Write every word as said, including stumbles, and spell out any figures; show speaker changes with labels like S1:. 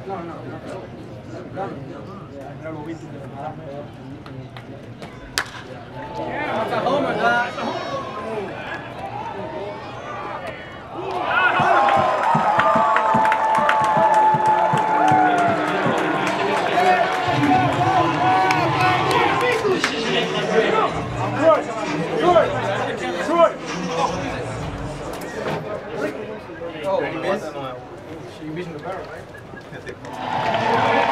S1: No, no, no. No lo vi. That's a homer, that's a homer. Oh, you missed? You missed the barrel, right?